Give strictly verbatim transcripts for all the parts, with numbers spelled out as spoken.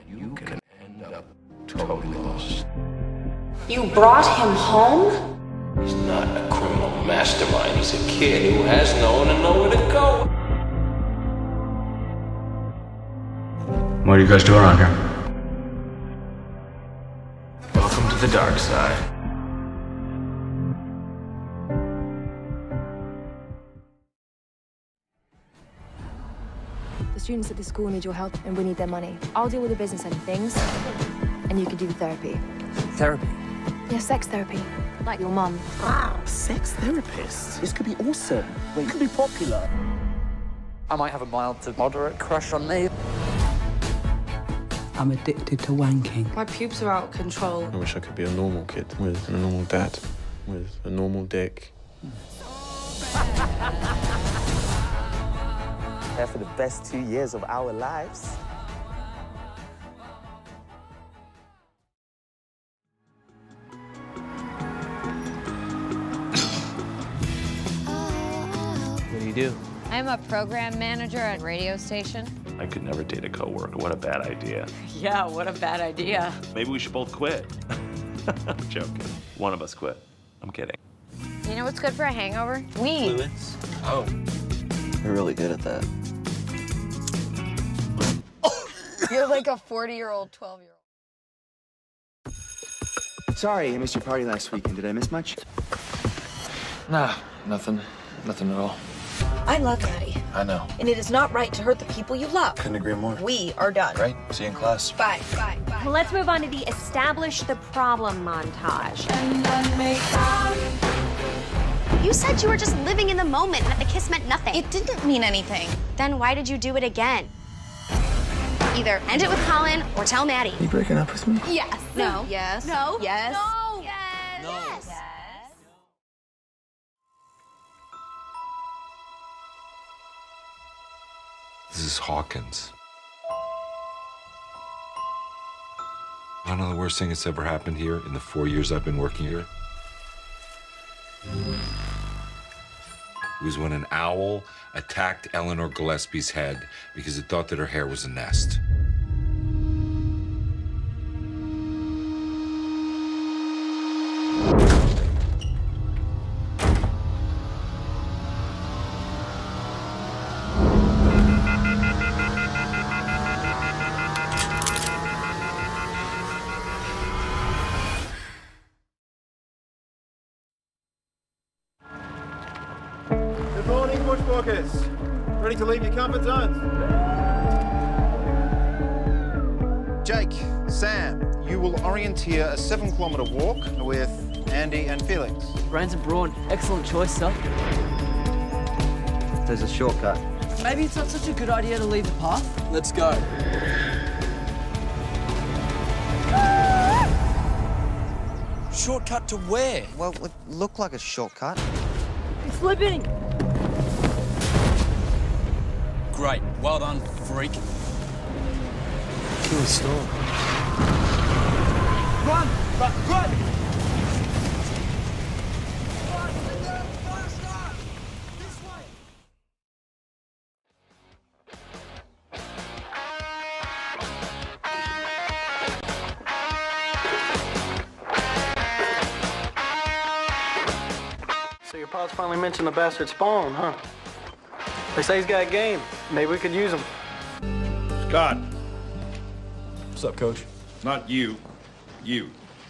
you can end up totally lost. You brought him home? He's not a criminal mastermind. He's a kid who has no one and nowhere to go. What are you guys doing around here? Welcome to the dark side. The students at this school need your help and we need their money. I'll deal with the business end of things and you can do the therapy. Therapy? Yeah, sex therapy. Like your mum. Wow, sex therapist. This could be awesome. Wait, it could be popular. I might have a mild to moderate crush on me. I'm addicted to wanking. My pubes are out of control. I wish I could be a normal kid with a normal dad, with a normal dick. Here for the best two years of our lives. What do you do? I'm a program manager at a radio station. I could never date a coworker. What a bad idea. Yeah, what a bad idea. Maybe we should both quit. I'm joking. One of us quit. I'm kidding. You know what's good for a hangover? Weed. Fluids. Oh. We're really good at that. You're like a forty-year-old, twelve-year-old. Sorry, I missed your party last weekend. Did I miss much? Nah, nothing. Nothing at all. I love Maddie. I know. And it is not right to hurt the people you love. Couldn't agree more. We are done. Great. See you in class. Bye, bye, bye. Well, let's move on to the establish the problem montage. You said you were just living in the moment and that the kiss meant nothing. It didn't mean anything. Then why did you do it again? Either end it with Colin or tell Maddie. You breaking up with me? Yes. No. Yes. No. Yes. No. Yes. No. Yes. This is Hawkins. I know the worst thing that's ever happened here in the four years I've been working here. It was when an owl attacked Eleanor Gillespie's head because it thought that her hair was a nest. Good morning, bushwalkers. Ready to leave your comfort zones? Jake, Sam, you will orienteer a seven kilometre walk with Andy and Felix. Brains and brawn. Excellent choice, sir. There's a shortcut. Maybe it's not such a good idea to leave the path. Let's go. Shortcut to where? Well, it looked like a shortcut. It's slipping. Great. Well done, freak. Kill the storm. Run! Run! Run! So your pops finally mentioned the bastard Spawn, huh? They say he's got game. Maybe we could use him. Scott. What's up, Coach? Not you. You.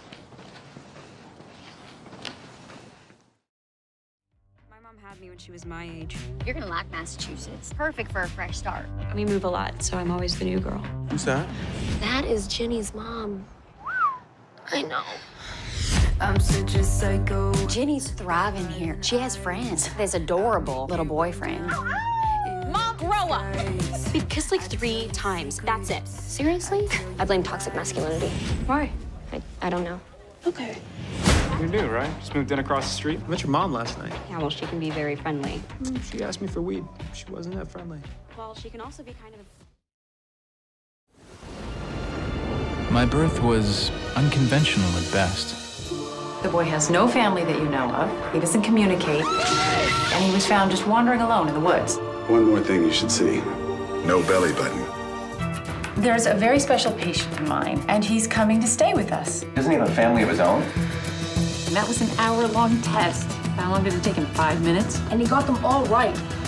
My mom had me when she was my age. You're gonna like Massachusetts. Perfect for a fresh start. We move a lot, so I'm always the new girl. Who's that? That is Jenny's mom. I know. I'm such a psycho. Jenny's thriving here. She has friends. This adorable little boyfriend. Mom, grow up. We've kissed like three times. That's it. Seriously? I blame toxic masculinity. Why? I, I don't know. Okay. You're new, right? Just moved in across the street. I met your mom last night. Yeah, well, she can be very friendly. She asked me for weed. She wasn't that friendly. Well, she can also be kind of a... My birth was unconventional at best. The boy has no family that you know of. He doesn't communicate. And he was found just wandering alone in the woods. One more thing you should see. No belly button. There's a very special patient of mine, and he's coming to stay with us. Doesn't he have a family of his own? And that was an hour-long test. How long did it take him? Five minutes? And he got them all right.